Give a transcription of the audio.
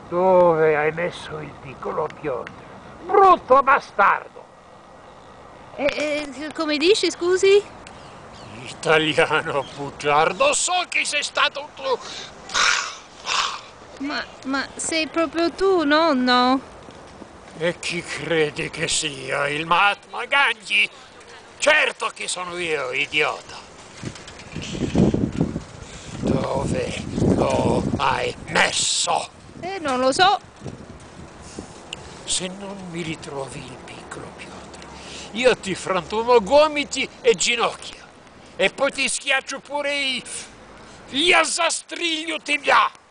Dove hai messo il piccolo Piotr? Brutto bastardo! Come dici, scusi? Italiano bugiardo, so che sei stato tu! Ma sei proprio tu, nonno? E chi credi che sia il Mahatma Gandhi? Certo che sono io, idiota! Dove lo hai messo? Non lo so. Se non mi ritrovi il piccolo Piotr, io ti frantumo gomiti e ginocchia. E poi ti schiaccio pure gli asastriglio tibia.